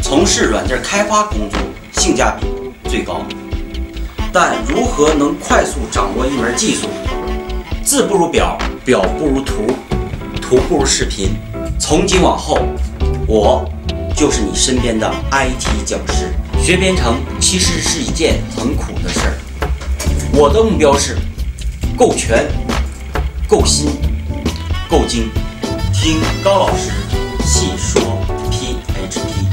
从事软件开发工作性价比最高。但如何能快速掌握一门技术？字不如表，表不如图，图不如视频。从今往后，我就是你身边的 IT 讲师。学编程其实是一件很苦的事儿。我的目标是够全、够新、够精。听高老师细说 PHP。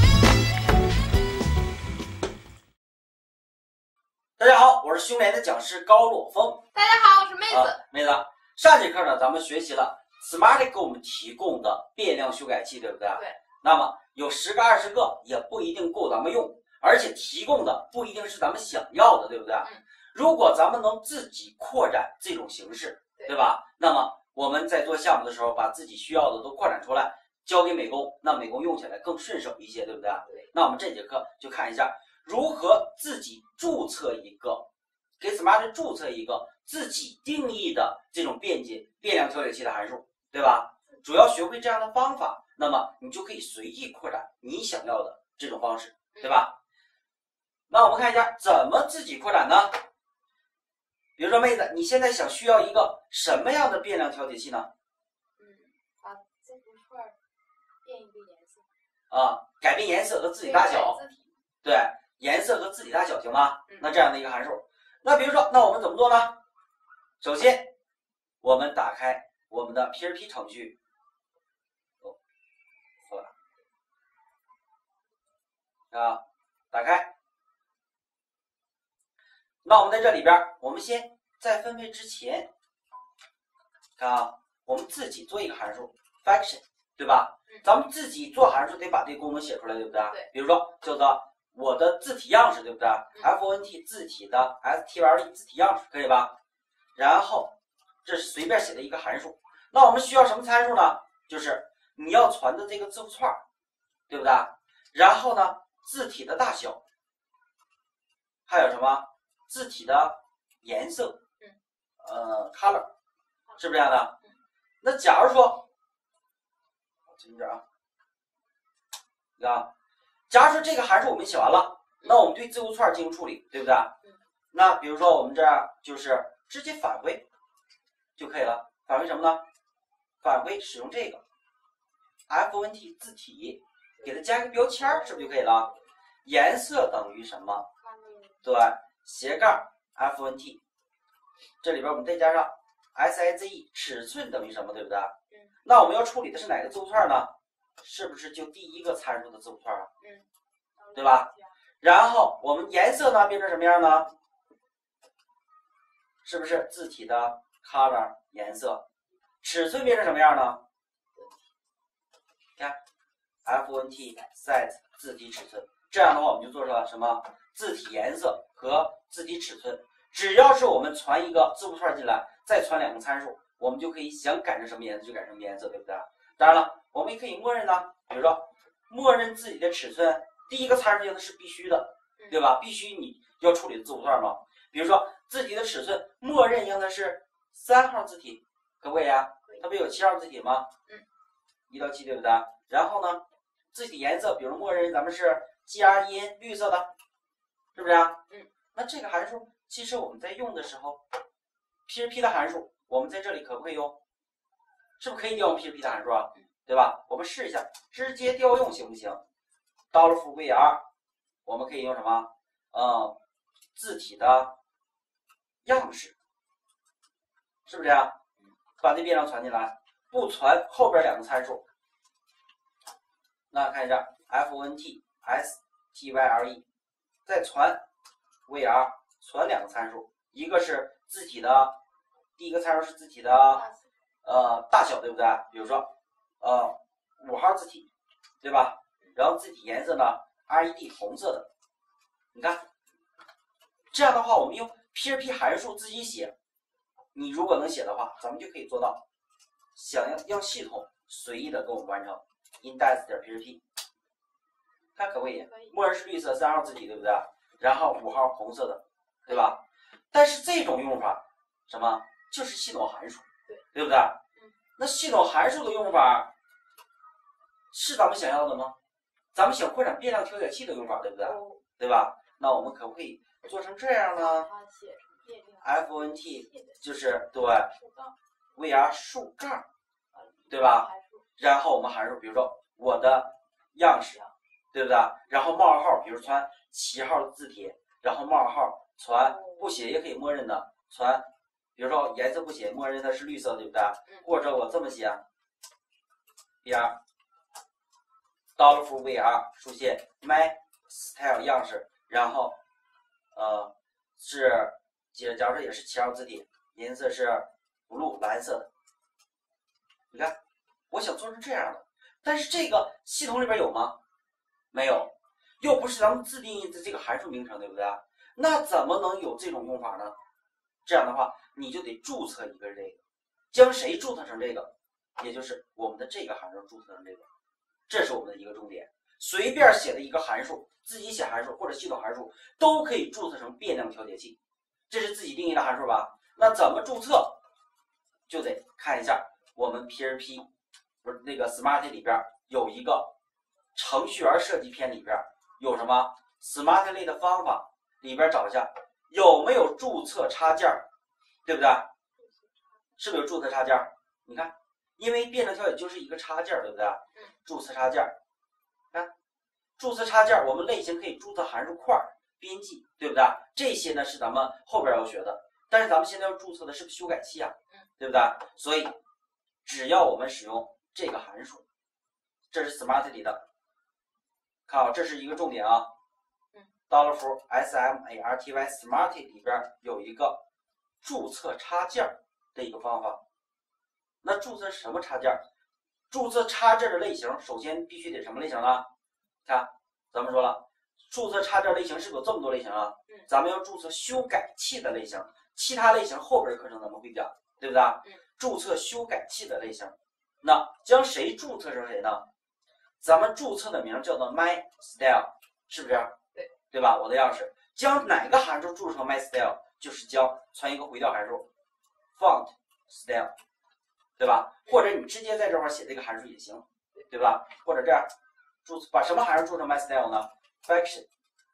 大家好，我是胸联的讲师高若峰。 大家好，我是妹子。 妹子，上节课呢，咱们学习了 Smarty 给我们提供的变量修改器，对不对？ 对。 那么有10个、20个也不一定够咱们用，而且提供的不一定是咱们想要的，对不对？如果咱们能自己扩展这种形式，对吧？那么我们在做项目的时候，把自己需要的都扩展出来，交给美工，那美工用起来更顺手一些，对不对？ 对。 那我们这节课就看一下如何自己注册一个，给 Smarty 注册一个自己定义的这种变量调节器的函数，对吧？主要学会这样的方法，那么你就可以随意扩展你想要的这种方式，对吧？那我们看一下怎么自己扩展呢？比如说妹子，你现在需要一个什么样的变量调节器呢？ 把这幅串变一个颜色。 改变颜色和字体大小。对，颜色和字体大小行吗？那这样的一个函数。那比如说，那我们怎么做呢？首先，我们打开我们的 PHP 程序。打开。那我们在这里边，我们先在分配之前，看啊，我们自己做一个函数 function， 对吧？咱们自己做函数得把这个功能写出来，对不对？ 对。 比如说叫做我的字体样式，对不对？font 字体的 style 字体样式，可以吧？然后这是随便写的一个函数。那我们需要什么参数呢？就是你要传的这个字符串，对不对？然后呢，字体的大小，还有什么字体的颜色，color， 是不是这样的？那假如说，轻点啊，假如说这个函数我们写完了，那我们对字符串进行处理，对不对？那比如说我们这儿就是直接返回就可以了。返回什么呢？返回使用这个 font 字体，给它加个标签，是不是就可以了？颜色等于什么？对，斜杠 font， 这里边我们再加上 size， 尺寸等于什么，对不对？那我们要处理的是哪个字符串呢？是不是就第一个参数的字符串啊？对吧？然后我们颜色呢变成什么样呢？是不是字体的 color 颜色？尺寸变成什么样呢？看 font size 字体尺寸，这样的话我们就做出了什么？字体颜色和字体尺寸。只要是我们传一个字符串进来，再传2个参数，我们就可以想改成什么颜色就改成什么颜色，对不对？当然了，我们也可以默认呢，比如说默认字体的尺寸，第一个参数应该是必须的，对吧？必须你要处理的字符串嘛。比如说字体的尺寸，默认应该是3号字体，可不可以啊？它不有7号字体吗？1到7，对不对？然后呢，字体颜色，比如默认咱们是 GREN 绿色的，是不是啊？那这个函数其实我们在用的时候 ，PHP 的函数，我们在这里可不可以用？是不是可以调用 PHP 的函数啊？对吧？我们试一下，直接调用行不行？$var， 我们可以用什么？字体的样式，是不是这样？把这变量传进来，不传后边2个参数。那看一下 font style， 再传 var， 传2个参数，一个是字体的，第一个参数是字体的大小，对不对？比如说5号字体，对吧？然后字体颜色呢 red 红色的。你看，这样的话我们用 PHP 函数自己写，你如果能写的话，咱们就可以做到想要让系统随意的给我们完成 index.php， 看可不可以？默认是绿色3号字体，对不对？然后5号红色的，对吧？但是这种用法什么？就是系统函数，对不对？那系统函数的用法是咱们想要的吗？ 咱们想扩展变量调节器的用法，对不对？对吧？那我们可不可以做成这样呢？font 就是对 var 竖杠，对吧？然后我们函数，比如说我的样式，对不对？然后冒号，比如传7号字帖，然后冒号传不写也可以默认的传，比如说颜色不写，默认它是绿色，对不对？或者我这么写 ，var $var 竖线 my style 样式，然后是假如说也是7号字体，颜色是 blue 蓝色的。你看，我想做成这样的，但是这个系统里边有吗？没有，又不是咱们自定义的这个函数名称，对不对？那怎么能有这种用法呢？这样的话，你就得注册一个这个，将谁注册成这个？也就是我们的这个函数注册成这个，这是我们的一个重点。随便写的一个函数，自己写函数或者系统函数都可以注册成变量调节器，这是自己定义的函数吧？那怎么注册？就得看一下我们 PHP 不是那个 Smarty 里边有一个程序员设计篇里边有什么 Smartly 的方法，里边找一下有没有注册插件，对不对？是不是有注册插件？你看，因为变量调节就是一个插件，对不对？注册插件，看注册插件，我们类型可以注册函数块、编辑，对不对？这些呢是咱们后边要学的，但是咱们现在要注册的是不是修改器啊？对不对？所以只要我们使用这个函数，这是 Smarty 的，看啊，这是一个重点啊。$SMARTY Smarty 里边有一个注册插件的一个方法。那注册什么插件？注册插件的类型，首先必须得什么类型呢？看，咱们说了，注册插件类型是不是有这么多类型啊？咱们要注册修改器的类型，其他类型后边的课程咱们会讲，对不对？注册修改器的类型，那将谁注册成谁呢？咱们注册的名叫做 MyStyle， 是不是？对吧？我的样式，将哪个函数注册成 MyStyle， 就是将传一个回调函数 FontStyle， 对吧？或者你直接在这块写这个函数也行，对吧？或者这样把什么函数注成 MyStyle 呢 ？Function，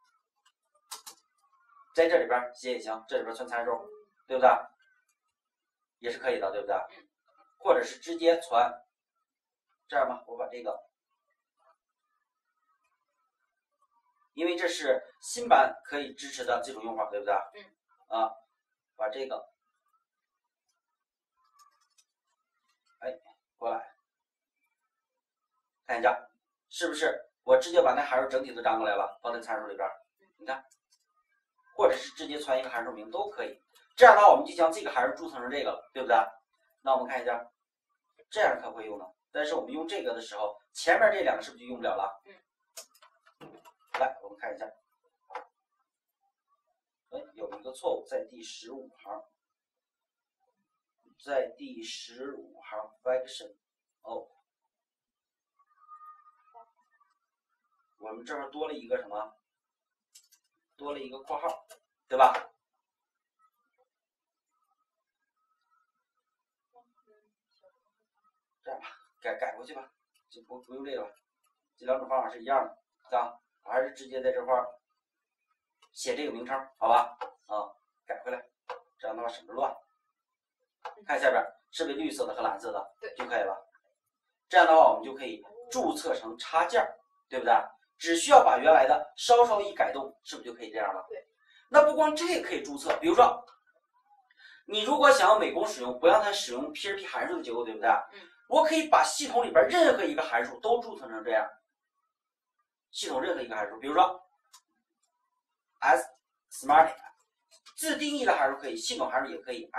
在这里边写也行，这里边存参数，对不对？也是可以的，对不对？或者是直接传，这样吧，我把这个，因为这是新版可以支持的这种用法，对不对？把这个，过来，看一下是不是我直接把那函数整体都粘过来了，放在参数里边，你看，或者是直接传一个函数名都可以。这样的话，我们就将这个函数注册成这个了，对不对？那我们看一下，这样可不可以用呢？但是我们用这个的时候，前面这两个是不是就用不了了？来，我们看一下，有一个错误在第15行，在第15行 function 我们这儿多了一个什么？多了一个括号，对吧？这样吧，改过去吧，就不用这个了。这两种方法是一样的，对吧？我还是直接在这块写这个名称，好吧？改回来，这样的话省着乱。看下边是不是绿色的和蓝色的就可以了。这样的话，我们就可以注册成插件，对不对？只需要把原来的稍稍一改动，是不是就可以这样了？ 对。 那不光这个可以注册，比如说，你如果想要美工使用，不让它使用 PHP 函数的结构，对不对？我可以把系统里边任何一个函数都注册成这样。系统任何一个函数，比如说 Smarty， 自定义的函数可以，系统函数也可以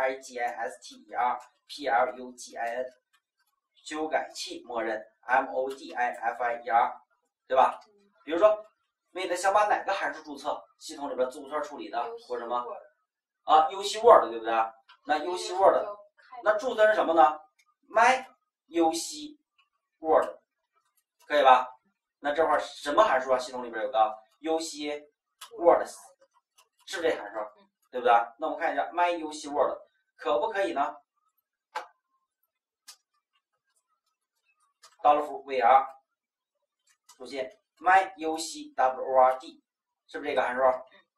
IGISTER PLUGIN， 修改器默认 MODIFIER， 对吧？比如说，为了想把哪个函数注册，系统里边字符串处理的或者什么UC Word， 对不对？那 UC Word， 那注册是什么呢 ？MyUC Word， 可以吧？那这块什么函数啊？系统里边有个 UC Words， 是不是这函数？对不对？那我们看一下 MyUC Word 可不可以呢？$var 出现 myucword， 是不是这个函数？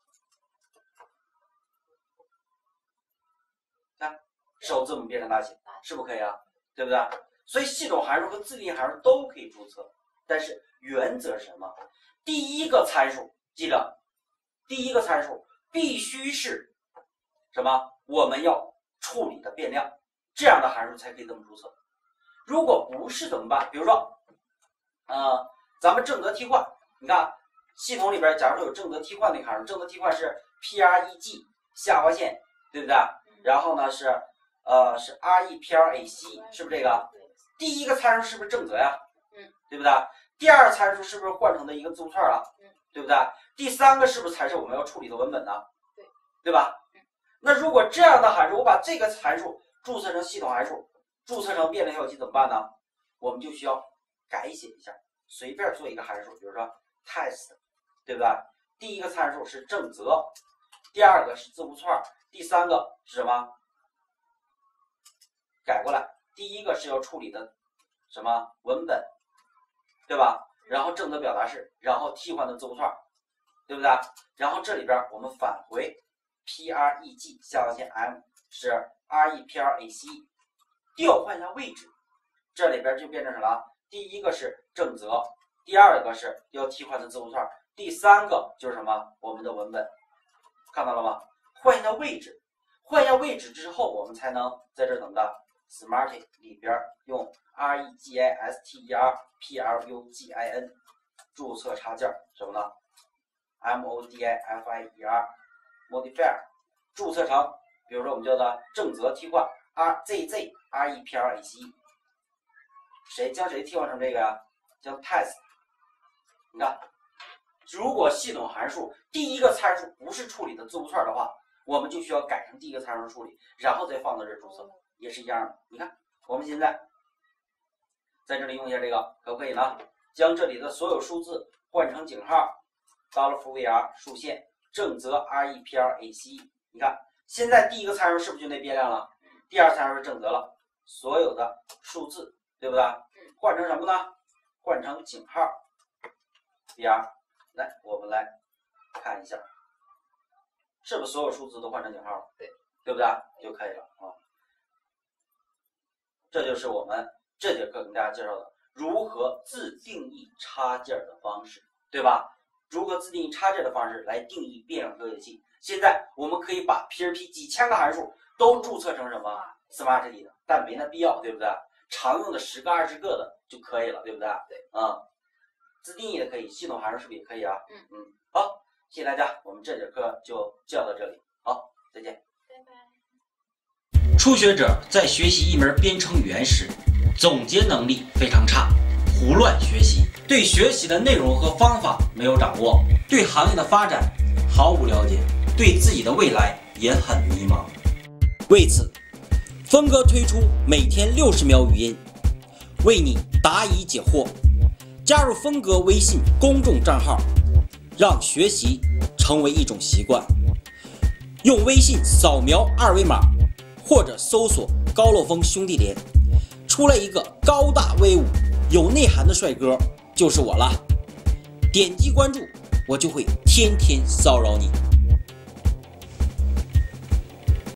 看，首字母变成大写，是不是可以啊？对不对？所以系统函数和自定义函数都可以注册，但是原则是什么？第一个参数，记着，第一个参数必须是什么？我们要处理的变量，这样的函数才可以这么注册。如果不是怎么办？比如说，咱们正则替换，你看系统里边，假如说有正则替换那个函数，正则替换是 PREG 下划线，对不对？然后呢是REPLAC， 是不是这个？第一个参数是不是正则呀？对不对？第二参数是不是换成的一个字符串了？对不对？第三个是不是才是我们要处理的文本呢？对吧？那如果这样的函数，我把这个函数注册成系统函数，注册成变量效期怎么办呢？我们就需要改写一下，随便做一个函数，比如说 test， 对不对？第一个参数是正则，第二个是字符串，第三个是什么？改过来，第一个是要处理的什么文本，对吧？然后正则表达式，然后替换的字符串，对不对？然后这里边我们返回 PREG 下划线 M 是 REPLAC， 调换一下位置，这里边就变成什么？第一个是正则，第二个是要替换的字符串，第三个就是什么？我们的文本，看到了吗？换一下位置，换一下位置之后，我们才能在这怎么的 Smarty 里边用 REGISTERPLUGIN 注册插件什么呢 ？MODIFIER modifier 注册成，比如说我们叫做正则替换 RZZREPLAC， 谁将谁替换成这个呀？叫 test。你看，如果系统函数第一个参数不是处理的字符串的话，我们就需要改成第一个参数处理，然后再放到这注册，也是一样的。你看，我们现在在这里用一下这个，可不可以呢？将这里的所有数字换成井号$var 竖线正则 REPLAC。你看，现在第一个参数是不是就那变量了？第二参数是正则了，所有的数字，对不对？换成什么呢？换成井号 var。来，我们来看一下，是不是所有数字都换成井号了？对不对？就可以了啊。这就是我们这节课跟大家介绍的如何自定义插件的方式，对吧？如何自定义插件的方式来定义变量标记器。现在我们可以把 PHP 几千个函数都注册成什么 Smarty 的，但没那必要，对不对？常用的10个20个的就可以了，对不对？自定义也可以，系统函数是不是也可以啊？好，谢谢大家，我们这节课就教到这里，好，再见。 拜拜。 初学者在学习一门编程语言时，总结能力非常差，胡乱学习，对学习的内容和方法没有掌握，对行业的发展毫无了解，对自己的未来也很迷茫。为此，峰哥推出每天60秒语音，为你答疑解惑。加入峰哥微信公众账号，让学习成为一种习惯。用微信扫描2维码，或者搜索高乐峰兄弟连，出来一个高大威武、有内涵的帅哥，就是我了。点击关注，我就会天天骚扰你。